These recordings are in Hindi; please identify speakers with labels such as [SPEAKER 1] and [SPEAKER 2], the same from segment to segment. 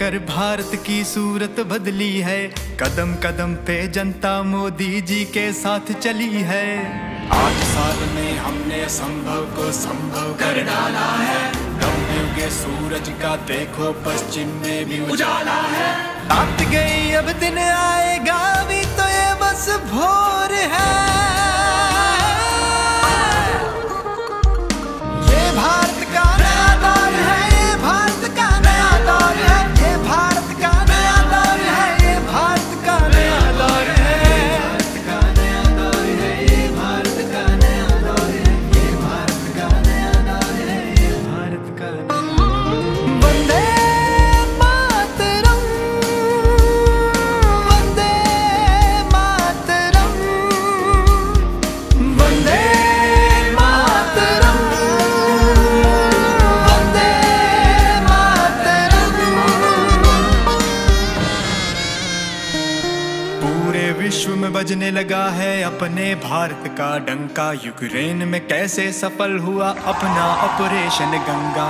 [SPEAKER 1] लेकर भारत की सूरत बदली है। कदम कदम पे जनता मोदी जी के साथ चली है।
[SPEAKER 2] 8 साल में हमने असंभव को संभव कर डाला है। नवयुगे सूरज का देखो पश्चिम में भी उजाला है।
[SPEAKER 1] रात गई अब दिन आएगा, अभी तो ये बस भोर है। ये भारत का नया दौर है, ये भारत का नया दौर है, ये भारत का नया दौर है, ये भारत का नया दौर है, भारत का नया दौर है, ये भारत का नया दौर है, ये भारत का नया दौर है, ये भारत का वंदे मातरम, वंदे मातरम, वंदे मातरम, वंदे मातरम। पूरे विश्व में बजने लगा है अपने भारत का डंका। यूक्रेन में कैसे सफल हुआ अपना ऑपरेशन गंगा।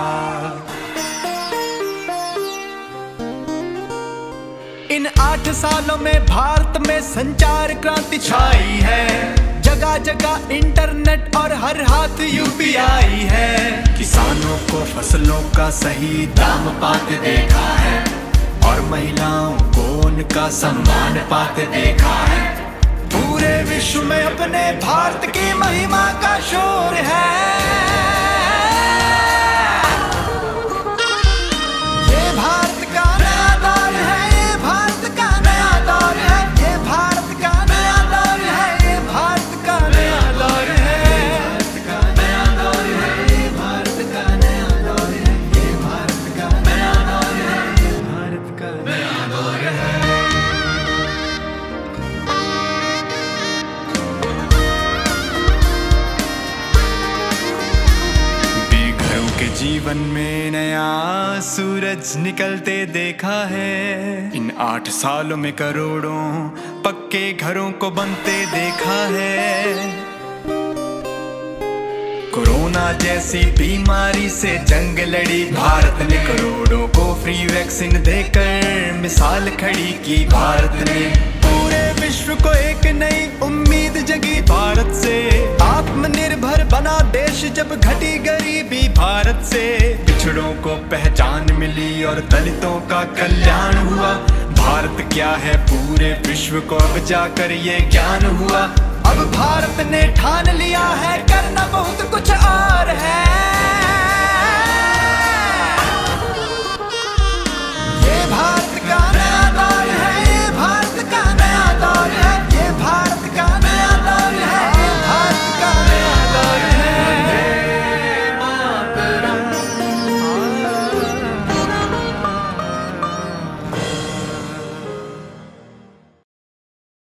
[SPEAKER 1] इन 8 सालों में भारत में संचार क्रांति छाई है। जगह जगह इंटरनेट और हर हाथ यूपीआई है।
[SPEAKER 2] किसानों को फसलों का सही दाम पाते देखा है, और महिलाओं को उनका सम्मान पाते देखा है।
[SPEAKER 1] पूरे विश्व में अपने भारत की महिमा का शोर है। ये भारत का नया दौर है, ये भारत का नया दौर है, ये भारत का नया दौर है, ये भारत का नया दौर है, भारत का नया दौर है, ये भारत का नया दौर है, ये भारत का नया दौर है, ये भारत का नया दौर है। बेघरों के जीवन में नया सूरज निकलते देखा है। इन 8 सालों में करोड़ों पक्के घरों को बनते देखा है। कोरोना जैसी बीमारी से जंग लड़ी भारत ने, करोड़ों को फ्री वैक्सीन देकर मिसाल खड़ी की भारत ने। पूरे विश्व को एक नई उम्मीद जगी भारत से। आत्मनिर्भर बना देश जब घटी गरीबी भारत से। पिछड़ों को पहचान मिली और दलितों का कल्याण हुआ। भारत क्या है पूरे विश्व को अब जाकर ये ज्ञान हुआ। अब भारत ने ठान लिया है करना बहुत कुछ और है।